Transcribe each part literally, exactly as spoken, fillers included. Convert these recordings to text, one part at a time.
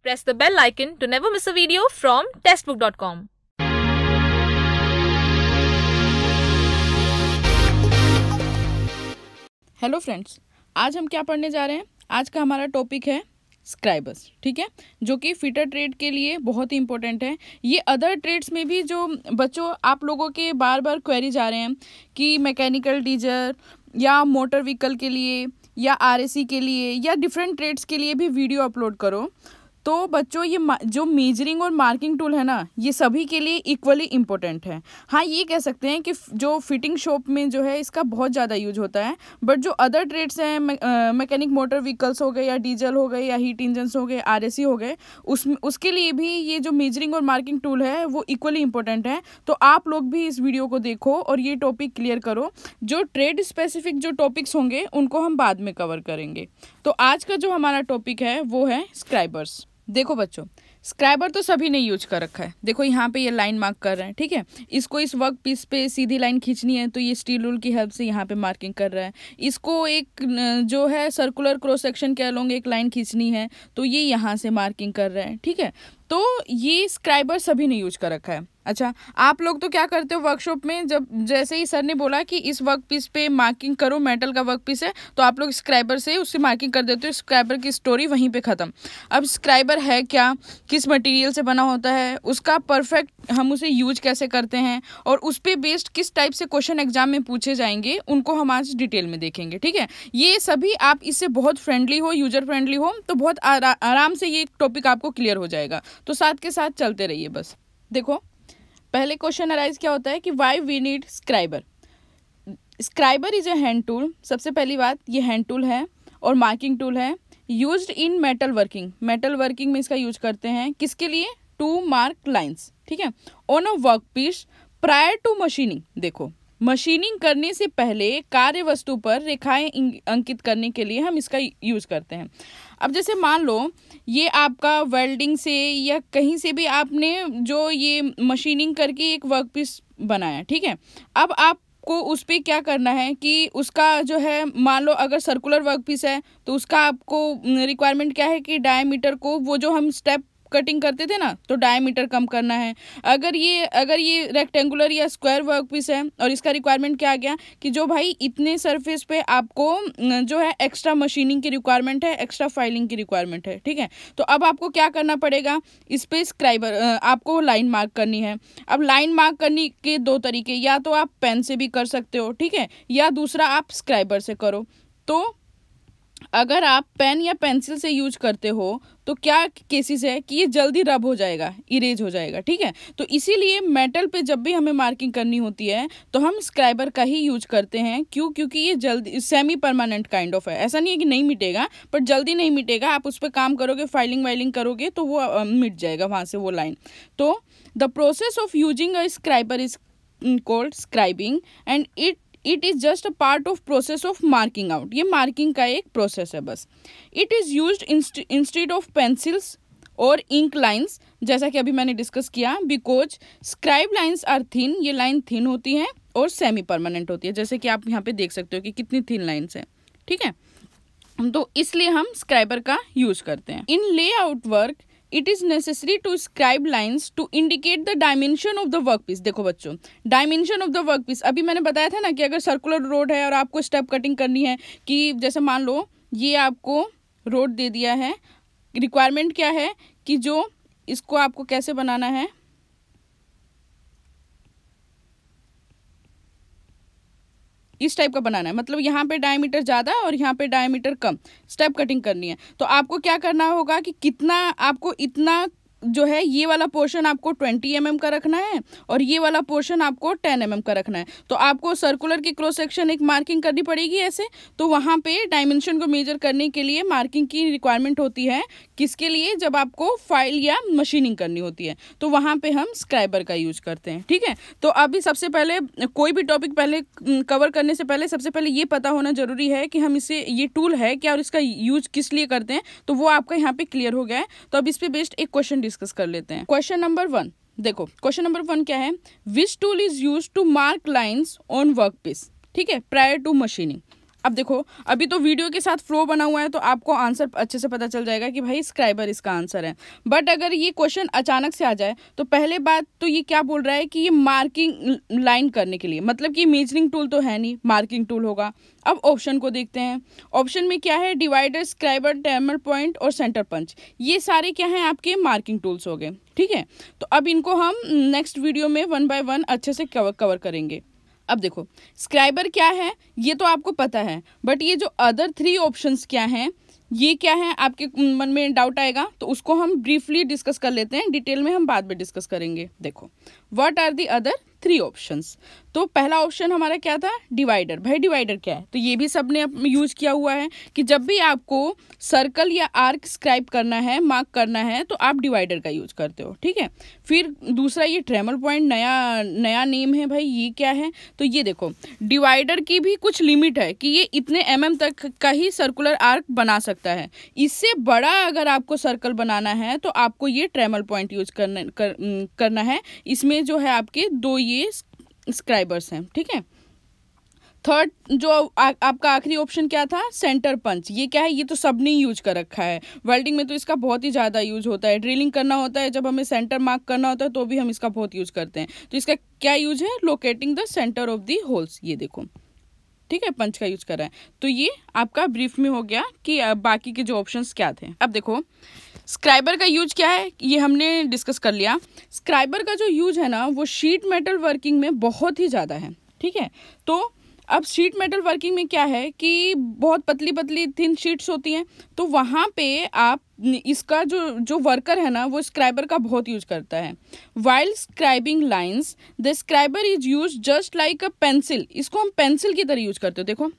Press the bell icon to never miss a video from testbook dot com. Hello friends, आज हम क्या पढ़ने जा रहे हैं। आज का हमारा टॉपिक है स्क्राइबर्स, ठीक है, जो कि फिटर ट्रेड के लिए बहुत ही इंपॉर्टेंट है। ये अदर ट्रेड्स में भी जो बच्चों आप लोगों के बार बार क्वेरीज आ रहे हैं कि मैकेनिकल टीचर या मोटर व्हीकल के लिए या आरएसी के लिए या डिफरेंट ट्रेड्स के लिए भी वीडियो अपलोड करो, तो बच्चों ये जो मेजरिंग और मार्किंग टूल है ना, ये सभी के लिए इक्वली इम्पोर्टेंट है। हाँ, ये कह सकते हैं कि जो फिटिंग शॉप में जो है इसका बहुत ज़्यादा यूज होता है, बट जो अदर ट्रेड्स हैं, मैकेनिक मोटर व्हीकल्स हो गए या डीजल हो गए या हीट इंजन्स हो गए, आरएसी हो गए, उस उसके लिए भी ये जो मेजरिंग और मार्किंग टूल है वो इक्वली इम्पोर्टेंट है। तो आप लोग भी इस वीडियो को देखो और ये टॉपिक क्लियर करो। जो ट्रेड स्पेसिफिक जो टॉपिक्स होंगे उनको हम बाद में कवर करेंगे। तो आज का जो हमारा टॉपिक है वो है स्क्राइबर्स। देखो बच्चों, स्क्राइबर तो सभी ने यूज कर रखा है। देखो यहाँ पे ये लाइन मार्क कर रहे हैं, ठीक है। इसको इस वर्क पीस पे सीधी लाइन खींचनी है तो ये स्टील रूल की हेल्प से यहाँ पे मार्किंग कर रहा है। इसको एक जो है सर्कुलर क्रॉस सेक्शन के अलोंग एक लाइन खींचनी है तो ये यहाँ से मार्किंग कर रहा है, ठीक है। तो ये स्क्राइबर सभी ने यूज कर रखा है। अच्छा, आप लोग तो क्या करते हो वर्कशॉप में, जब जैसे ही सर ने बोला कि इस वर्क पीस पे मार्किंग करो, मेटल का वर्क पीस है, तो आप लोग स्क्राइबर से उससे मार्किंग कर देते हो। स्क्राइबर की स्टोरी वहीं पे ख़त्म। अब स्क्राइबर है क्या, किस मटेरियल से बना होता है, उसका परफेक्ट हम उसे यूज कैसे करते हैं और उस पर बेस्ड किस टाइप से क्वेश्चन एग्जाम में पूछे जाएंगे, उनको हम आज डिटेल में देखेंगे, ठीक है। ये सभी आप इससे बहुत फ्रेंडली हो, यूजर फ्रेंडली हो, तो बहुत आरा, आराम से ये टॉपिक आपको क्लियर हो जाएगा। तो साथ के साथ चलते रहिए बस। देखो, पहले क्वेश्चन अराइज क्या होता है कि why we need scriber. Scriber is a hand tool. सबसे पहली बात, ये हैंड टूल है और मार्किंग टूल है, used in metal working. Metal working में इसका यूज करते हैं किसके लिए, टू मार्क लाइंस, ठीक है, on a work piece prior to machining. देखो, मशीनिंग करने से पहले कार्य वस्तु पर रेखाएं अंकित करने के लिए हम इसका यूज करते हैं। अब जैसे मान लो ये आपका वेल्डिंग से या कहीं से भी आपने जो ये मशीनिंग करके एक वर्क पीस बनाया, ठीक है। अब आप को उस पर क्या करना है कि उसका जो है, मान लो अगर सर्कुलर वर्क पीस है तो उसका आपको रिक्वायरमेंट क्या है कि डायमीटर को, वो जो हम स्टेप कटिंग करते थे ना, तो डायमीटर कम करना है। अगर ये अगर ये रेक्टेंगुलर या स्क्वायर वर्क पीस है और इसका रिक्वायरमेंट क्या आ गया कि जो भाई इतने सरफेस पे आपको जो है एक्स्ट्रा मशीनिंग की रिक्वायरमेंट है, एक्स्ट्रा फाइलिंग की रिक्वायरमेंट है, ठीक है। तो अब आपको क्या करना पड़ेगा, इस पे स्क्राइबर आपको लाइन मार्क करनी है। अब लाइन मार्क करने के दो तरीके, या तो आप पेन से भी कर सकते हो, ठीक है, या दूसरा आप स्क्राइबर से करो। तो अगर आप पेन या पेंसिल से यूज करते हो तो क्या केसेस है कि ये जल्दी रब हो जाएगा, इरेज हो जाएगा, ठीक है। तो इसीलिए मेटल पे जब भी हमें मार्किंग करनी होती है तो हम स्क्राइबर का ही यूज करते हैं। क्यों? क्योंकि ये जल्दी सेमी परमानेंट काइंड ऑफ है। ऐसा नहीं है कि नहीं मिटेगा, पर जल्दी नहीं मिटेगा। आप उस पर काम करोगे, फाइलिंग वाइलिंग करोगे तो वो uh, मिट जाएगा वहाँ से वो लाइन। तो the process of using a scriber is called scribing and it it is just a part of process of marking out. ये मार्किंग का एक प्रोसेस है बस। It is used instead of pencils और इंक लाइंस, जैसा कि अभी मैंने डिस्कस किया, because scribe lines are thin. ये लाइन थिन होती हैं और सेमी परमानेंट होती है, जैसे कि आप यहाँ पे देख सकते हो कि कितनी थिन लाइंस हैं, ठीक है। तो इसलिए हम स्क्राइबर का यूज करते हैं। In layout work it is necessary to scribe lines to indicate the dimension of the work piece. देखो बच्चों, dimension of the work piece, अभी मैंने बताया था ना कि अगर सर्कुलर रोड है और आपको स्टेप कटिंग करनी है, कि जैसे मान लो ये आपको रोड दे दिया है, रिक्वायरमेंट क्या है कि जो इसको आपको कैसे बनाना है, इस टाइप का बनाना है, मतलब यहाँ पे डायमीटर ज़्यादा और यहाँ पे डायमीटर कम, स्टेप कटिंग करनी है। तो आपको क्या करना होगा कि कितना आपको, इतना जो है ये वाला पोर्शन आपको ट्वेंटी एम एम का रखना है और ये वाला पोर्शन आपको टेन एम एम का रखना है। तो आपको सर्कुलर की क्रॉस सेक्शन एक मार्किंग करनी पड़ेगी ऐसे। तो वहाँ पे डायमेंशन को मेजर करने के लिए मार्किंग की रिक्वायरमेंट होती है, किसके लिए, जब आपको फाइल या मशीनिंग करनी होती है, तो वहाँ पे हम स्क्राइबर का यूज करते हैं, ठीक है। तो अभी सबसे पहले कोई भी टॉपिक पहले कवर करने से पहले सबसे पहले ये पता होना जरूरी है कि हम इसे, ये टूल है क्या और इसका यूज किस लिए करते हैं। तो वो आपका यहाँ पे क्लियर हो गया है। तो अब इस पे बेस्ड एक क्वेश्चन डिस्कस कर लेते हैं। क्वेश्चन नंबर वन, देखो क्वेश्चन नंबर वन क्या है, which tool is used to mark lines on work piece, ठीक है, प्रायर टू मशीनिंग। अब देखो, अभी तो वीडियो के साथ फ्लो बना हुआ है तो आपको आंसर अच्छे से पता चल जाएगा कि भाई स्क्राइबर इसका आंसर है। बट अगर ये क्वेश्चन अचानक से आ जाए तो पहले बात तो ये क्या बोल रहा है कि ये मार्किंग लाइन करने के लिए, मतलब कि मेजरिंग टूल तो है नहीं, मार्किंग टूल होगा। अब ऑप्शन को देखते हैं। ऑप्शन में क्या है, डिवाइडर, स्क्राइबर, टर्मिनल पॉइंट और सेंटर पंच, ये सारे क्या हैं आपके मार्किंग टूल्स हो गए। ठीक है, तो अब इनको हम नेक्स्ट वीडियो में वन बाय वन अच्छे से कवर कवर करेंगे। अब देखो, स्क्राइबर क्या है ये तो आपको पता है, बट ये जो अदर थ्री ऑप्शंस क्या हैं, ये क्या है आपके मन में डाउट आएगा, तो उसको हम ब्रीफली डिस्कस कर लेते हैं, डिटेल में हम बाद में डिस्कस करेंगे। देखो, what are the other three options. तो पहला ऑप्शन हमारा क्या था, डिवाइडर। भाई डिवाइडर क्या है, तो ये भी सबने यूज किया हुआ है कि जब भी आपको सर्कल या आर्क स्क्राइब करना है, मार्क करना है, तो आप डिवाइडर का यूज करते हो। ठीक है, फिर दूसरा ये ट्रेमल पॉइंट, नया नया नेम है भाई, ये क्या है, तो ये देखो डिवाइडर की भी कुछ लिमिट है कि ये इतने एम एम तक का ही सर्कुलर आर्क बना सकता है। इससे बड़ा अगर आपको सर्कल बनाना है तो आपको ये ट्रेमल पॉइंट यूज करना कर, करना है। इसमें जो है आपके दो ये स्क्राइबर्स हैं। ठीक है, थर्ड जो आ, आपका आखिरी ऑप्शन क्या था, सेंटर पंच। ये क्या है, ये तो सबने यूज कर रखा है, वेल्डिंग में तो इसका बहुत ही ज़्यादा यूज होता है, ड्रिलिंग करना होता है, जब हमें सेंटर मार्क करना होता है तो भी हम इसका बहुत यूज करते हैं। तो इसका क्या यूज है, locating the centre of the holes. ये देखो, ठीक है, पंच का यूज कर रहा है। तो ये आपका ब्रीफ में हो गया कि बाकी के जो ऑप्शंस क्या थे। अब देखो, स्क्राइबर का यूज क्या है ये हमने डिस्कस कर लिया। स्क्राइबर का जो यूज है ना, वो शीट मेटल वर्किंग में बहुत ही ज़्यादा है। ठीक है, तो अब शीट मेटल वर्किंग में क्या है कि बहुत पतली पतली थिन शीट्स होती हैं, तो वहाँ पे आप इसका जो जो वर्कर है ना, वो स्क्राइबर का बहुत यूज करता है। While scribing lines the scriber is use just like a pencil. इसको हम पेंसिल की तरह यूज करते हो, देखो।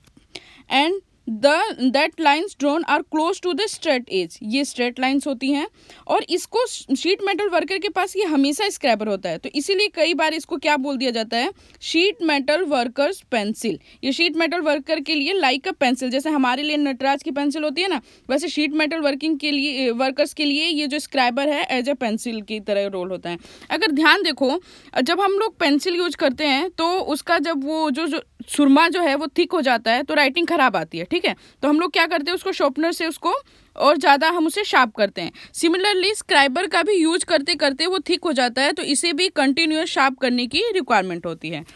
And the that lines drawn are close to the straight edge. ये स्ट्रेट लाइन्स होती हैं, और इसको शीट मेटल वर्कर के पास ये हमेशा स्क्रैबर होता है, तो इसीलिए कई बार इसको क्या बोल दिया जाता है, शीट मेटल वर्कर्स पेंसिल। ये शीट मेटल वर्कर के लिए लाइक अ पेंसिल, जैसे हमारे लिए नटराज की पेंसिल होती है ना, वैसे शीट मेटल वर्किंग के लिए वर्कर्स के लिए ये जो स्क्रैबर है एज ए पेंसिल की तरह रोल होता है। अगर ध्यान देखो, जब हम लोग पेंसिल यूज करते हैं तो उसका जब वो जो जो सुरमा जो है वो थिक हो जाता है तो राइटिंग खराब आती है। ठीक है, तो हम लोग क्या करते हैं, उसको शार्पनर से उसको और ज़्यादा हम उसे शार्प करते हैं। सिमिलरली स्क्राइबर का भी यूज करते करते वो थिक हो जाता है, तो इसे भी कंटिन्यूअस शार्प करने की रिक्वायरमेंट होती है।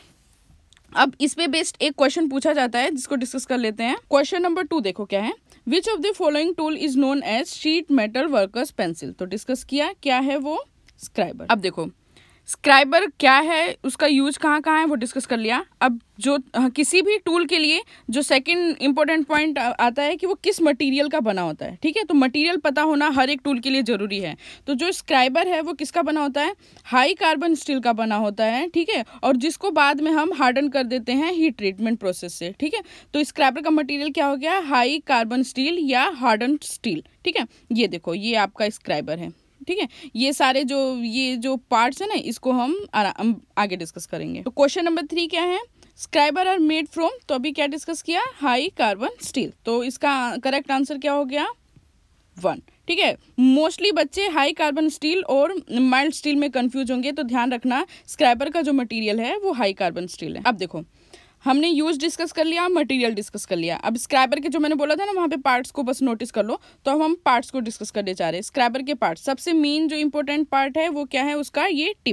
अब इस पे बेस्ड एक क्वेश्चन पूछा जाता है जिसको डिस्कस कर लेते हैं। क्वेश्चन नंबर टू देखो क्या है, which of the following tool is known as sheet metal workers pencil. तो डिस्कस किया, क्या है वो, स्क्राइबर। अब देखो स्क्राइबर क्या है, उसका यूज कहाँ कहाँ है वो डिस्कस कर लिया। अब जो किसी भी टूल के लिए जो सेकंड इंपॉर्टेंट पॉइंट आता है कि वो किस मटेरियल का बना होता है। ठीक है, तो मटेरियल पता होना हर एक टूल के लिए जरूरी है। तो जो स्क्राइबर है वो किसका बना होता है, हाई कार्बन स्टील का बना होता है। ठीक है, और जिसको बाद में हम हार्डन कर देते हैं हीट ट्रीटमेंट प्रोसेस से। ठीक है, तो स्क्राइबर का मटेरियल क्या हो गया, हाई कार्बन स्टील या हार्डन स्टील। ठीक है, ये देखो ये आपका स्क्राइबर है। ठीक है, ये सारे जो ये जो पार्ट्स है ना, इसको हम आगे डिस्कस करेंगे। तो क्वेश्चन नंबर थ्री क्या है, स्क्राइबर आर मेड फ्रॉम, तो अभी क्या डिस्कस किया, हाई कार्बन स्टील। तो इसका करेक्ट आंसर क्या हो गया, वन। ठीक है, मोस्टली बच्चे हाई कार्बन स्टील और माइल्ड स्टील में कंफ्यूज होंगे, तो ध्यान रखना स्क्राइबर का जो मटेरियल है वो हाई कार्बन स्टील है। अब देखो हमने यूज डिस्कस कर लिया, मटेरियल डिस्कस कर लिया। अब स्क्रैबर के जो मैंने बोला था ना, वहाँ पे पार्ट्स को बस नोटिस कर लो। तो अब हम पार्ट्स को डिस्कस करने जा रहे हैं। स्क्रैबर के पार्ट्स, सबसे मेन जो इंपॉर्टेंट पार्ट है वो क्या है, उसका ये टिप।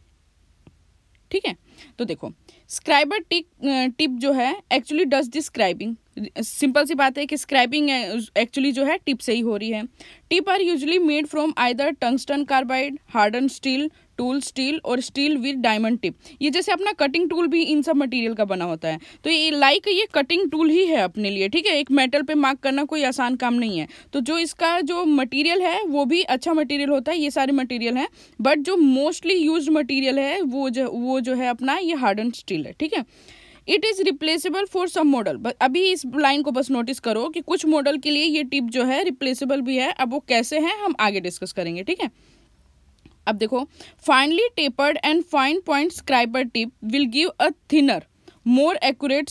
ठीक है, तो देखो स्क्राइबर टिप टिप जो है actually does the scribing. Simple सी बात है कि स्क्राइबिंग एक्चुअली जो है टिप से ही हो रही है। Tip are usually made from either tungsten carbide, harden steel, tool steel और स्टील विद डायमंड टिप। ये जैसे अपना कटिंग टूल भी इन सब मटेरियल का बना होता है। तो ये लाइक ये कटिंग टूल ही है अपने लिए। ठीक है, एक मेटल पे मार्क करना कोई आसान काम नहीं है। तो जो इसका जो मटेरियल है वो भी अच्छा मटेरियल होता है, ये सारे मटेरियल हैं। बट जो मोस्टली यूज्ड मटेरियल है वो जो वो जो है अपना ये हार्डन स्टील है। ठीक है, it is replaceable for some model. अभी इस लाइन को बस नोटिस करो कि कुछ मॉडल के लिए ये टिप जो है रिप्लेसेबल भी है। अब वो कैसे है हम आगे डिस्कस करेंगे। ठीक है, अब देखो finally tapered and fine point scriber tip will give a thinner more accurate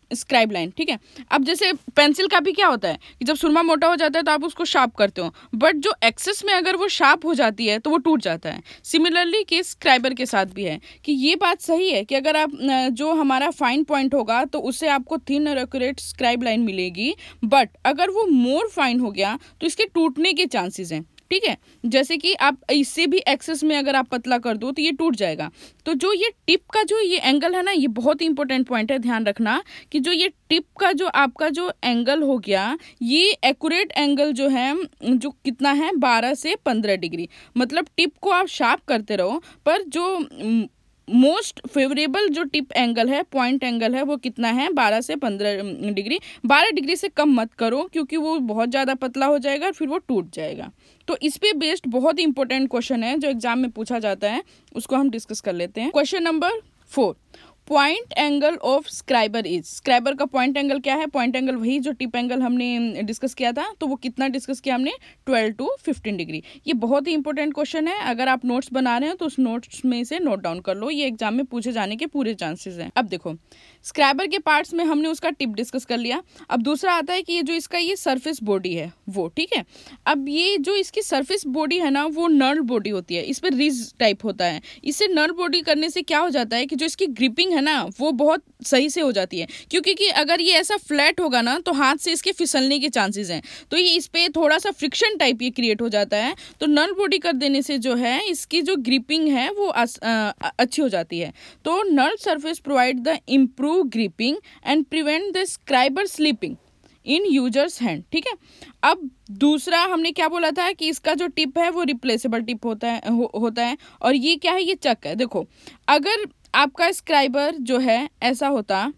scribe line, ठीक है। अब जैसे पेंसिल का भी क्या होता है कि जब सुरमा मोटा हो जाता है तो आप उसको शार्प करते हो, बट जो एक्सेस में अगर वो शार्प हो जाती है तो वो टूट जाता है। सिमिलरली केस स्क्राइबर के साथ भी है कि ये बात सही है कि अगर आप जो हमारा फाइन पॉइंट होगा तो उससे आपको थिन और एक्यूरेट स्क्राइब लाइन मिलेगी, बट अगर वो मोर फाइन हो गया तो इसके टूटने के चांसेस हैं, ठीक है। जैसे कि आप इससे भी एक्सेस में अगर आप पतला कर दो तो ये टूट जाएगा। तो जो ये टिप का जो ये एंगल है ना, ये बहुत ही इंपॉर्टेंट पॉइंट है, ध्यान रखना कि जो ये टिप का जो आपका जो एंगल हो गया, ये एक्यूरेट एंगल जो है जो कितना है बारह से पंद्रह डिग्री। मतलब टिप को आप शार्प करते रहो, पर जो मोस्ट फेवरेबल जो टिप एंगल है, पॉइंट एंगल है, वो कितना है बारह से पंद्रह डिग्री। बारह डिग्री से कम मत करो क्योंकि वो बहुत ज़्यादा पतला हो जाएगा और फिर वो टूट जाएगा। तो इस पे बेस्ड बहुत ही इंपॉर्टेंट क्वेश्चन है जो एग्जाम में पूछा जाता है, उसको हम डिस्कस कर लेते हैं। Question number four, point angle of scriber is. Scriber का पॉइंट एंगल क्या है? पॉइंट एंगल वही जो टिप एंगल हमने डिस्कस किया था, तो वो कितना डिस्कस किया हमने? Twelve to fifteen degree. ये बहुत ही इंपॉर्टेंट क्वेश्चन है, अगर आप नोट्स बना रहे हो तो उस नोट्स में से नोट डाउन कर लो, ये एग्जाम में पूछे जाने के पूरे चांसेस हैं। अब देखो, स्क्राइबर के पार्ट्स में हमने उसका टिप डिस्कस कर लिया। अब दूसरा आता है कि ये जो इसका ये सरफेस बॉडी है वो, ठीक है। अब ये जो इसकी सरफेस बॉडी है ना, वो नर्ल बॉडी होती है, इस पर रिज टाइप होता है। इससे नर्ल बॉडी करने से क्या हो जाता है कि जो इसकी ग्रिपिंग है ना वो बहुत सही से हो जाती है, क्योंकि कि अगर ये ऐसा फ्लैट होगा ना तो हाथ से इसके फिसलने के चांसेस हैं, तो ये इस पे थोड़ा सा फ्रिक्शन टाइप ये क्रिएट हो जाता है। तो नर्ल बॉडी कर देने से जो है इसकी जो ग्रिपिंग है वो अच्छी हो जाती है। तो knurl surface provide the improve gripping and prevent the scriber slipping in user's hand, ठीक है। अब दूसरा हमने क्या बोला था कि इसका जो टिप है वो रिप्लेसेबल टिप होता है हो, होता है और ये क्या है? ये चक है। देखो, अगर आपका स्क्राइबर जो है ऐसा होता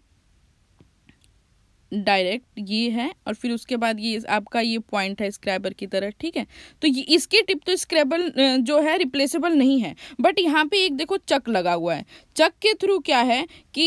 डायरेक्ट, ये है और फिर उसके बाद ये आपका ये पॉइंट है स्क्राइबर की तरह, ठीक है। तो ये इसकी टिप तो स्क्राइबर जो है रिप्लेसेबल नहीं है, बट यहाँ पे एक देखो चक लगा हुआ है। चक के थ्रू क्या है कि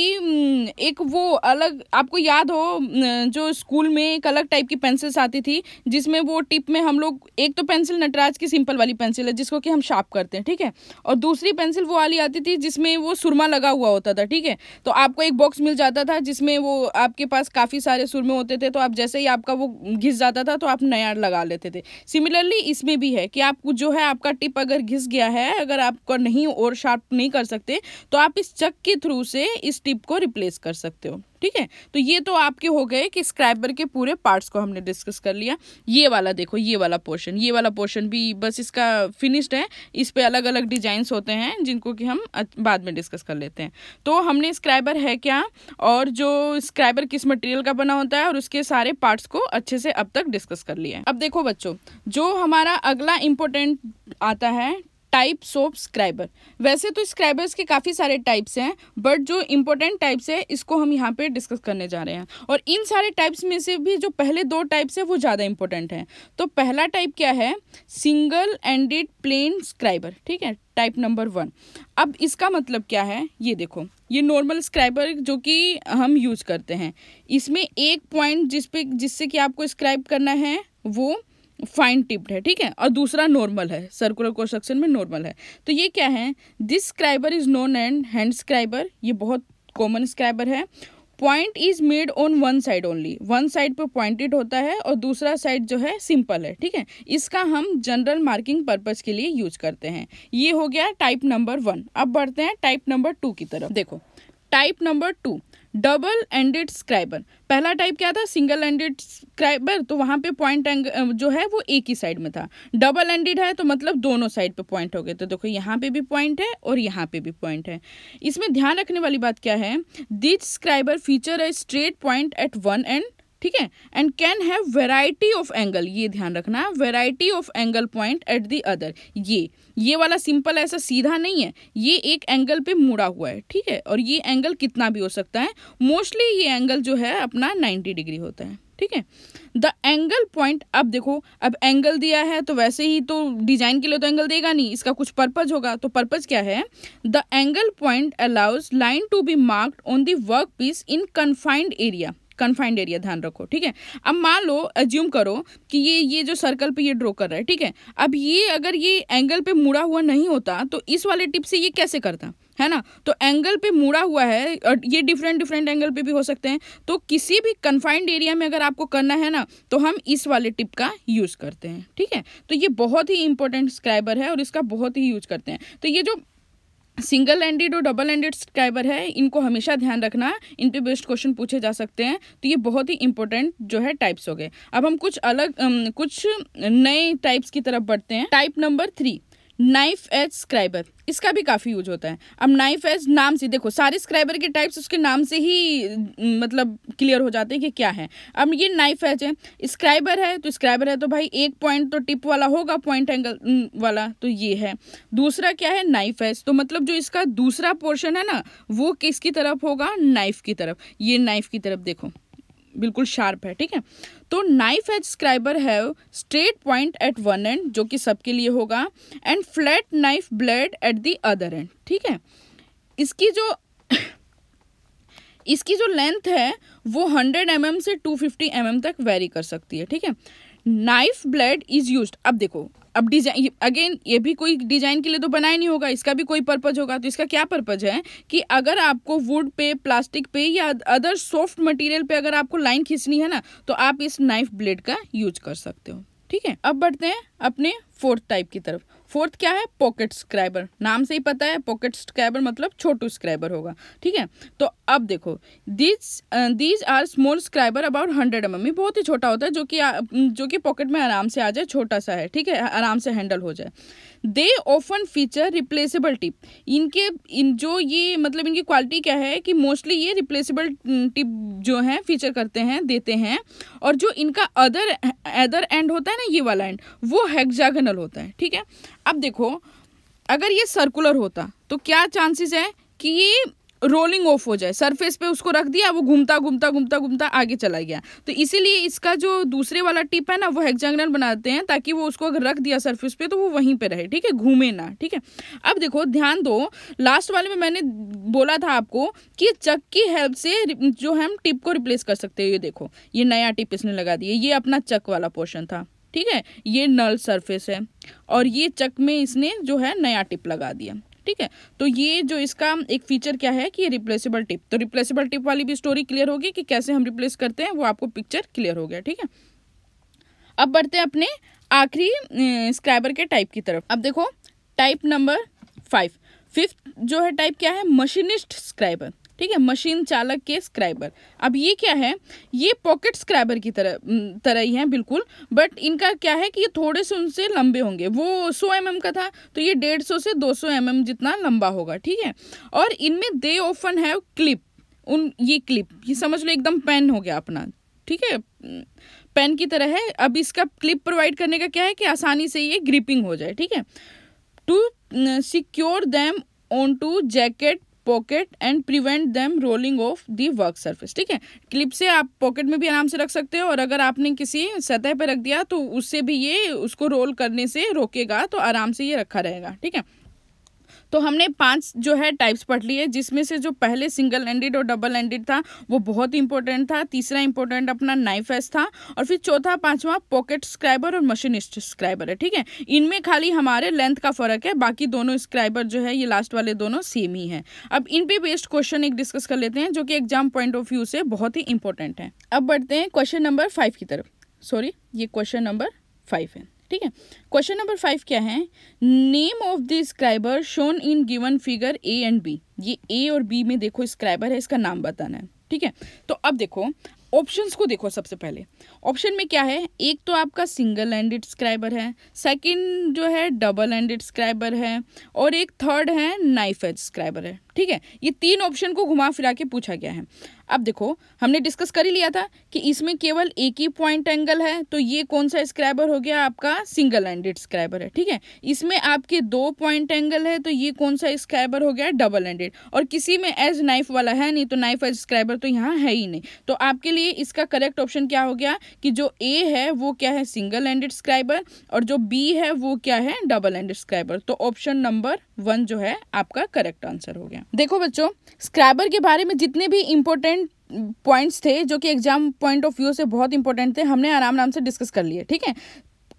एक वो अलग, आपको याद हो जो स्कूल में एक अलग टाइप की पेंसिल्स आती थी जिसमें वो टिप में हम लोग, एक तो पेंसिल नटराज की सिंपल वाली पेंसिल है जिसको कि हम शार्प करते हैं, ठीक है, और दूसरी पेंसिल वो वाली आती थी जिसमें वो सुरमा लगा हुआ होता था, ठीक है। तो आपको एक बॉक्स मिल जाता था जिसमें वो आपके पास काफ़ी सारे सुरमे होते थे, तो आप जैसे ही आपका वो घिस जाता था तो आप नया लगा लेते थे। सिमिलरली इसमें भी है कि आपको जो है आपका टिप अगर घिस गया है, अगर आपका नहीं और शार्प नहीं कर सकते तो आप इस चक के थ्रू से इस टिप को रिप्लेस कर सकते हो, ठीक है। तो ये तो आपके हो गए कि स्क्राइबर के पूरे पार्ट्स को हमने डिस्कस कर लिया। ये वाला देखो, ये वाला पोर्शन, ये वाला पोर्शन भी बस इसका फिनिश्ड है। इस पे अलग अलग डिजाइन्स होते हैं जिनको कि हम बाद में डिस्कस कर लेते हैं। तो हमने स्क्राइबर है क्या और जो स्क्राइबर किस मटेरियल का बना होता है और उसके सारे पार्ट्स को अच्छे से अब तक डिस्कस कर लिया है। अब देखो बच्चों, जो हमारा अगला इंपॉर्टेंट आता है टाइप्स ऑफ स्क्राइबर। वैसे तो स्क्राइबर्स के काफ़ी सारे टाइप्स हैं, बट जो इंपॉर्टेंट टाइप्स है इसको हम यहाँ पे डिस्कस करने जा रहे हैं। और इन सारे टाइप्स में से भी जो पहले दो टाइप्स है वो ज़्यादा इंपॉर्टेंट है। तो पहला टाइप क्या है? सिंगल एंडेड प्लेन स्क्राइबर, ठीक है, टाइप नंबर वन। अब इसका मतलब क्या है? ये देखो, ये नॉर्मल स्क्राइबर जो कि हम यूज करते हैं, इसमें एक पॉइंट जिस पे जिससे कि आपको स्क्राइब करना है वो फाइन टिप्ड है, ठीक है, और दूसरा नॉर्मल है, सर्कुलर क्रॉस सेक्शन में नॉर्मल है। तो ये क्या है? This scriber is known and hand scriber. ये बहुत कॉमन स्क्राइबर है। Point is made on one side only, one side पे पॉइंटेड होता है और दूसरा साइड जो है सिंपल है, ठीक है। इसका हम जनरल मार्किंग पर्पज के लिए यूज करते हैं। ये हो गया टाइप नंबर वन। अब बढ़ते हैं टाइप नंबर टू की तरफ। देखो, type number two, double ended scriber. पहला टाइप क्या था? सिंगल एंडेड स्क्राइबर, तो वहाँ पे पॉइंट एंगल जो है वो एक ही साइड में था। डबल एंडेड है तो मतलब दोनों साइड पे पॉइंट हो गए। तो देखो, यहाँ पे भी पॉइंट है और यहाँ पे भी पॉइंट है। इसमें ध्यान रखने वाली बात क्या है? This scriber feature a straight point at one end, ठीक है, and can have variety of angle. ये ध्यान रखना, variety of angle point at the other. ये ये वाला सिंपल ऐसा सीधा नहीं है, ये एक एंगल पे मुड़ा हुआ है, ठीक है, और ये एंगल कितना भी हो सकता है। मोस्टली ये एंगल जो है अपना नाइन्टी डिग्री होता है, ठीक है। द एंगल पॉइंट, अब देखो, अब एंगल दिया है तो वैसे ही तो डिजाइन के लिए तो एंगल देगा नहीं, इसका कुछ पर्पज होगा। तो पर्पज क्या है? The angle point allows line to be marked on the work piece in confined area. Confined area ध्यान रखो, ठीक है। अब मान लो, अज्यूम करो कि ये ये जो सर्कल पे ये ड्रॉ कर रहा है, ठीक है। अब ये अगर ये एंगल पे मुड़ा हुआ नहीं होता तो इस वाले टिप से ये कैसे करता? है ना, तो एंगल पे मुड़ा हुआ है और ये डिफरेंट डिफरेंट एंगल पे भी हो सकते हैं। तो किसी भी कन्फाइंड एरिया में अगर आपको करना है ना तो हम इस वाले टिप का यूज़ करते हैं, ठीक है। तो ये बहुत ही इंपॉर्टेंट स्क्राइबर है और इसका बहुत ही यूज करते हैं। तो ये जो सिंगल एंडेड और डबल एंडेड स्क्राइबर है इनको हमेशा ध्यान रखना, इन पे बेस्ट क्वेश्चन पूछे जा सकते हैं। तो ये बहुत ही इंपॉर्टेंट जो है टाइप्स हो गए। अब हम कुछ अलग अम, कुछ नए टाइप्स की तरफ बढ़ते हैं। Type number three, knife edge scriber. इसका भी काफ़ी यूज होता है। अब नाइफ एज नाम से देखो, सारे स्क्राइबर के टाइप्स उसके नाम से ही मतलब क्लियर हो जाते हैं कि क्या है। अब ये नाइफ एज है, स्क्राइबर है तो स्क्राइबर है तो भाई एक पॉइंट तो टिप वाला होगा, पॉइंट एंगल वाला, तो ये है। दूसरा क्या है, नाइफ एज, तो मतलब जो इसका दूसरा पोर्शन है ना वो किसकी तरफ होगा, नाइफ की तरफ। ये नाइफ की तरफ देखो बिल्कुल शार्प है, ठीक है। तो knife edge scriber have straight point at one end, जो कि सबके लिए होगा, and flat knife blade at the other end, ठीक है। इसकी जो इसकी जो लेंथ है वो हंड्रेड एम एम से टू फिफ्टी एम एम तक वेरी कर सकती है, ठीक है। नाइफ ब्लेड इज यूज्ड, अब देखो, अब डिजाइन अगेन ये भी कोई डिजाइन के लिए तो बनाया नहीं होगा, इसका भी कोई पर्पज होगा। तो इसका क्या पर्पज है कि अगर आपको वुड पे, प्लास्टिक पे या अदर सॉफ्ट मटेरियल पे अगर आपको लाइन खींचनी है ना तो आप इस नाइफ ब्लेड का यूज कर सकते हो, ठीक है। अब बढ़ते हैं अपने फोर्थ टाइप की तरफ। फोर्थ क्या है, पॉकेट स्क्राइबर। नाम से ही पता है पॉकेट स्क्राइबर मतलब छोटू स्क्राइबर होगा, ठीक है। तो अब देखो, these these are small scriber about hundred m m, बहुत ही छोटा होता है जो कि जो कि पॉकेट में आराम से आ जाए, छोटा सा है, ठीक है, आराम से हैंडल हो जाए। They often feature replaceable tip, इनके इन जो ये मतलब इनकी क्वालिटी क्या है कि मोस्टली ये रिप्लेसेबल टिप जो है फीचर करते हैं, देते हैं। और जो इनका अदर अदर एंड होता है ना, ये वाला एंड, वो हेक्सागोनल होता है, ठीक है। अब देखो, अगर ये सर्कुलर होता तो क्या चांसेस है कि ये रोलिंग ऑफ हो जाए, सरफेस पे उसको रख दिया, वो घूमता घूमता घूमता घूमता आगे चला गया। तो इसीलिए इसका जो दूसरे वाला टिप है ना वो हेक्सागोनल बनाते हैं, ताकि वो उसको अगर रख दिया सरफेस पे तो वो वहीं पे रहे, ठीक है, घूमे ना, ठीक है। अब देखो ध्यान दो, लास्ट वाले में मैंने बोला था आपको कि चक की हेल्प से जो हम टिप को रिप्लेस कर सकते हैं। ये देखो, ये नया टिप इसने लगा दिया, ये अपना चक वाला पोर्शन था, ठीक है, ये नल सरफेस है और ये चक में इसने जो है नया टिप लगा दिया, ठीक है। तो ये जो इसका एक फीचर क्या है कि ये रिप्लेसेबल टिप, तो रिप्लेसेबल टिप वाली भी स्टोरी क्लियर होगी कि कैसे हम रिप्लेस करते हैं, वो आपको पिक्चर क्लियर हो गया, ठीक है। अब बढ़ते हैं अपने आखिरी स्क्राइबर के टाइप की तरफ। अब देखो टाइप नंबर फाइव, फिफ्थ जो है टाइप क्या है, मशीनिस्ट स्क्राइबर, ठीक है, मशीन चालक के स्क्राइबर। अब ये क्या है, ये पॉकेट स्क्राइबर की तरह तरह ही है बिल्कुल, बट इनका क्या है कि ये थोड़े से उनसे लंबे होंगे। वो सौ एम एम का था तो ये डेढ़ सौ से दो सौ एम एम जितना लंबा होगा, ठीक है। और इनमें दे ऑफन हैव क्लिप, उन ये क्लिप ये समझ लो एकदम पेन हो गया अपना, ठीक है, पेन की तरह है। अब इसका क्लिप प्रोवाइड करने का क्या है कि आसानी से ये ग्रिपिंग हो जाए, ठीक है। To secure them on to jacket pocket and prevent them rolling off the work surface, ठीक है। क्लिप से आप पॉकेट में भी आराम से रख सकते हो और अगर आपने किसी सतह पर रख दिया तो उससे भी ये उसको रोल करने से रोकेगा, तो आराम से ये रखा रहेगा, ठीक है। तो हमने पांच जो है टाइप्स पढ़ लिए, जिसमें से जो पहले सिंगल एंडेड और डबल एंडेड था वो बहुत इंपॉर्टेंट था, तीसरा इंपॉर्टेंट अपना नाइफ एज था, और फिर चौथा पांचवा पॉकेट स्क्राइबर और मशीनिस्ट स्क्राइबर है, ठीक है। इनमें खाली हमारे लेंथ का फर्क है, बाकी दोनों स्क्राइबर जो है ये लास्ट वाले दोनों सेम ही है। अब इन पे बेस्ड क्वेश्चन एक डिस्कस कर लेते हैं जो कि एग्जाम पॉइंट ऑफ व्यू से बहुत ही इंपॉर्टेंट है। अब बढ़ते हैं क्वेश्चन नंबर फाइव की तरफ, सॉरी ये क्वेश्चन नंबर फाइव है, ठीक है। क्वेश्चन नंबर फाइव क्या है, name of the scriber shown in given figure A and B. ये ए और बी में देखो स्क्राइबर है, इसका नाम बताना है, ठीक है। तो अब देखो ऑप्शंस को देखो, सबसे पहले ऑप्शन में क्या है, एक तो आपका सिंगल एंडेड स्क्राइबर है, सेकंड जो है डबल एंडेड स्क्राइबर है, और एक थर्ड है नाइफ एज स्क्राइबर है, ठीक है। ये तीन ऑप्शन को घुमा फिरा के पूछा गया है। अब देखो हमने डिस्कस कर ही लिया था कि इसमें केवल एक ही पॉइंट एंगल है, तो ये कौन सा स्क्राइबर हो गया, आपका सिंगल एंडेड स्क्राइबर है, ठीक है। इसमें आपके दो पॉइंट एंगल है, तो ये कौन सा स्क्राइबर हो गया, डबल एंडेड। और किसी में एज नाइफ वाला है नहीं, तो नाइफ एज स्क्राइबर तो यहाँ है ही नहीं। तो आपके लिए इसका करेक्ट ऑप्शन क्या हो गया कि जो ए है वो क्या है, सिंगल एंडेड स्क्राइबर, और जो बी है वो क्या है, डबल एंडेड स्क्राइबर। तो ऑप्शन नंबर वन जो है आपका करेक्ट आंसर हो गया। देखो बच्चों, स्क्राइबर के बारे में जितने भी इंपॉर्टेंट पॉइंट्स थे जो कि एग्जाम पॉइंट ऑफ व्यू से बहुत इंपॉर्टेंट थे, हमने आराम आराम से डिस्कस कर लिए, ठीक है।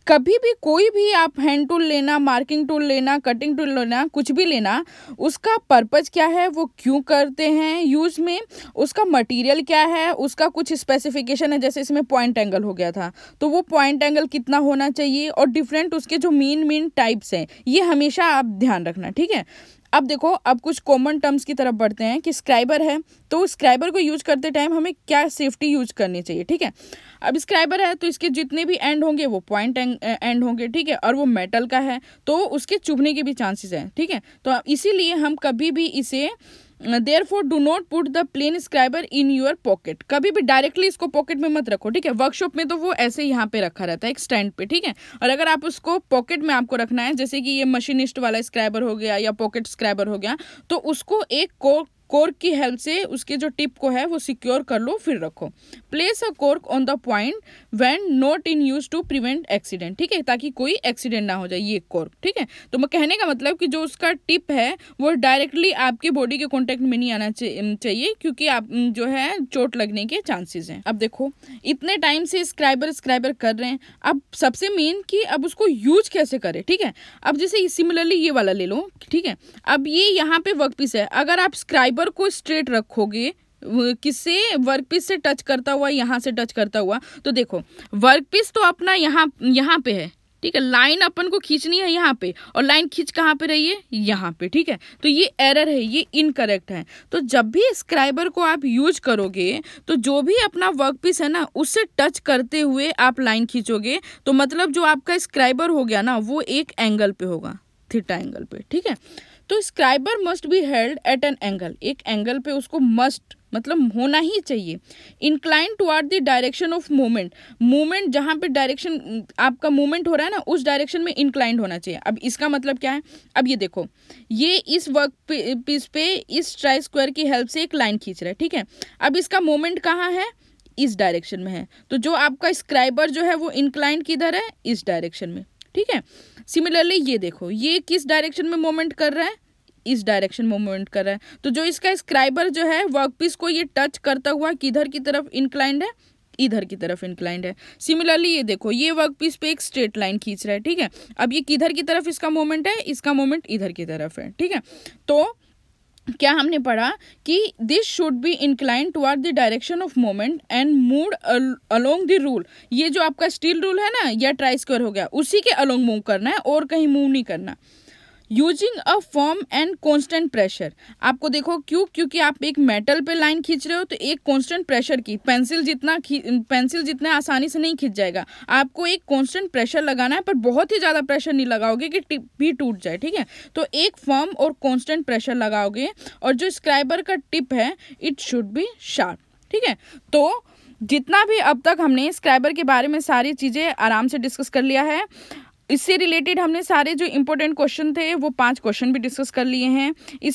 कभी भी कोई भी आप हैंड टूल लेना, मार्किंग टूल लेना, कटिंग टूल लेना, कुछ भी लेना, उसका पर्पज़ क्या है, वो क्यों करते हैं यूज़ में, उसका मटेरियल क्या है, उसका कुछ स्पेसिफिकेशन है। जैसे इसमें पॉइंट एंगल हो गया था, तो वो पॉइंट एंगल कितना होना चाहिए, और डिफरेंट उसके जो मेन मेन टाइप्स हैं, ये हमेशा आप ध्यान रखना, ठीक है। अब देखो, अब कुछ कॉमन टर्म्स की तरफ बढ़ते हैं कि स्क्राइबर है, तो स्क्राइबर को यूज करते टाइम हमें क्या सेफ्टी यूज करनी चाहिए, ठीक है। अब स्क्राइबर है तो इसके जितने भी एंड होंगे वो पॉइंट एंड होंगे, ठीक है, और वो मेटल का है तो उसके चुभने के भी चांसेस हैं, ठीक है। तो इसीलिए हम कभी भी इसे therefore do not put the plain scriber in your pocket, कभी भी डायरेक्टली इसको पॉकेट में मत रखो, ठीक है। वर्कशॉप में तो वो ऐसे यहाँ पे रखा रहता है एक स्टैंड पे, ठीक है। और अगर आप उसको पॉकेट में आपको रखना है, जैसे कि ये मशीनिस्ट वाला स्क्राइबर हो गया या पॉकेट स्क्राइबर हो गया, तो उसको एक कोर्क कोर्क की हेल्प से उसके जो टिप को है वो सिक्योर कर लो, फिर रखो। Place a cork on the point when not in use to prevent accident, ठीक है, ताकि कोई एक्सीडेंट ना हो जाए, ये कोर्क, ठीक है। तो मैं कहने का मतलब कि जो उसका टिप है वो डायरेक्टली आपकी बॉडी के कॉन्टेक्ट में नहीं आना चाहिए, क्योंकि आप जो है चोट लगने के चांसेस हैं। अब देखो, इतने टाइम से स्क्राइबर स्क्राइबर कर रहे हैं, अब सबसे मेन कि अब उसको यूज कैसे करें, ठीक है। अब जैसे सिमिलरली ये वाला ले लो, ठीक है। अब ये यहाँ पे वर्कपीस है, अगर आप स्क्राइबर को स्ट्रेट रखोगे, किससे, वर्कपीस से टच करता हुआ, यहाँ से टच करता हुआ, तो देखो वर्कपीस तो अपना यहाँ यहाँ पे है, ठीक है, लाइन अपन को खींचनी है यहाँ पे, और लाइन खींच कहाँ पे रही है, यहाँ पे, ठीक है। तो ये एरर है, ये इनकरेक्ट है। तो जब भी स्क्राइबर को आप यूज करोगे, तो जो भी अपना वर्कपीस है ना, उससे टच करते हुए आप लाइन खींचोगे, तो मतलब जो आपका स्क्राइबर हो गया ना, वो एक एंगल पे होगा, थीटा एंगल पे, ठीक है। तो scriber must be held at an angle, एक एंगल पे उसको मस्ट मतलब होना ही चाहिए। Incline toward the direction of movement, movement जहाँ पे डायरेक्शन आपका मूवमेंट हो रहा है ना, उस डायरेक्शन में इंक्लाइंड होना चाहिए। अब इसका मतलब क्या है, अब ये देखो, ये इस वर्क पीस पे इस ट्राई स्क्वायर की हेल्प से एक लाइन खींच रहा है, ठीक है। अब इसका मूवमेंट कहाँ है, इस डायरेक्शन में है, तो जो आपका स्क्राइबर जो है वो इंक्लाइंड किधर है, इस डायरेक्शन में, ठीक है। सिमिलरली ये देखो, ये किस डायरेक्शन में मूवमेंट कर रहा है, इस डायरेक्शन में मूवमेंट कर रहा है, तो जो इसका स्क्राइबर जो है वर्कपीस को ये टच करता हुआ किधर की तरफ इंक्लाइंड है, इधर की तरफ इंक्लाइंड है। सिमिलरली ये देखो, ये वर्कपीस पे एक स्ट्रेट लाइन खींच रहा है, ठीक है। अब ये किधर की तरफ इसका मूवमेंट है, इसका मूवमेंट इधर की तरफ है, ठीक है। तो क्या हमने पढ़ा कि this should be incline toward the direction of movement and move along the rule, ये जो आपका स्टील रूल है ना, या ट्राई स्क्वायर हो गया, उसी के अलोंग मूव करना है, और कहीं मूव नहीं करना। Using a firm and constant pressure, आपको देखो क्यों, क्योंकि आप एक मेटल पे लाइन खींच रहे हो, तो एक कॉन्स्टेंट प्रेशर की, पेंसिल जितना पेंसिल जितना आसानी से नहीं खींच जाएगा, आपको एक कॉन्स्टेंट प्रेशर लगाना है, पर बहुत ही ज़्यादा प्रेशर नहीं लगाओगे कि टिप भी टूट जाए, ठीक है। तो एक फर्म और कॉन्स्टेंट प्रेशर लगाओगे, और जो स्क्राइबर का टिप है इट शुड बी शार्प, ठीक है। तो जितना भी अब तक हमने स्क्राइबर के बारे में सारी चीज़ें आराम से डिस्कस कर लिया है। इससे रिलेटेड हमने सारे जो इम्पोर्टेंट क्वेश्चन थे वो पांच क्वेश्चन भी डिस्कस कर लिए हैं।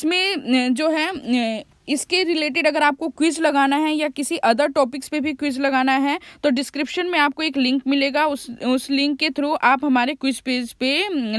इसमें जो है इसके रिलेटेड अगर आपको क्विज लगाना है या किसी अदर टॉपिक्स पे भी क्विज लगाना है तो डिस्क्रिप्शन में आपको एक लिंक मिलेगा, उस उस लिंक के थ्रू आप हमारे क्विज पेज पे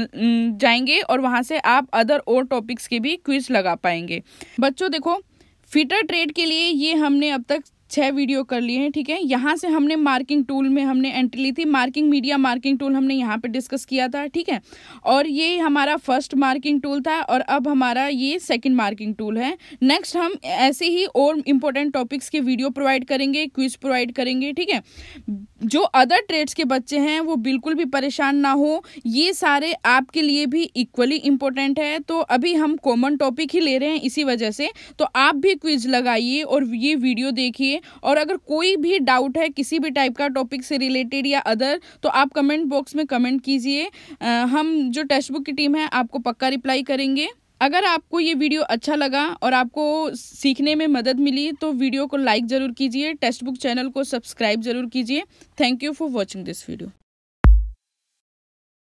जाएंगे और वहाँ से आप अदर और टॉपिक्स के भी क्विज लगा पाएंगे। बच्चों देखो, फिटर ट्रेड के लिए ये हमने अब तक छः वीडियो कर लिए हैं, ठीक है। यहाँ से हमने मार्किंग टूल में हमने एंट्री ली थी, मार्किंग मीडिया मार्किंग टूल हमने यहाँ पे डिस्कस किया था, ठीक है। और ये हमारा फर्स्ट मार्किंग टूल था और अब हमारा ये सेकंड मार्किंग टूल है। नेक्स्ट हम ऐसे ही और इम्पोर्टेंट टॉपिक्स के वीडियो प्रोवाइड करेंगे, क्विज प्रोवाइड करेंगे, ठीक है। जो अदर ट्रेड्स के बच्चे हैं वो बिल्कुल भी परेशान ना हो, ये सारे आपके लिए भी इक्वली इम्पोर्टेंट है। तो अभी हम कॉमन टॉपिक ही ले रहे हैं इसी वजह से, तो आप भी क्विज लगाइए और ये वीडियो देखिए। और अगर कोई भी डाउट है किसी भी टाइप का टॉपिक से रिलेटेड या अदर, तो आप कमेंट बॉक्स में कमेंट कीजिए, हम जो टेस्ट बुक की टीम है आपको पक्का रिप्लाई करेंगे। अगर आपको ये वीडियो अच्छा लगा और आपको सीखने में मदद मिली तो वीडियो को लाइक ज़रूर कीजिए, टेस्ट बुक चैनल को सब्सक्राइब ज़रूर कीजिए। Thank you for watching this video.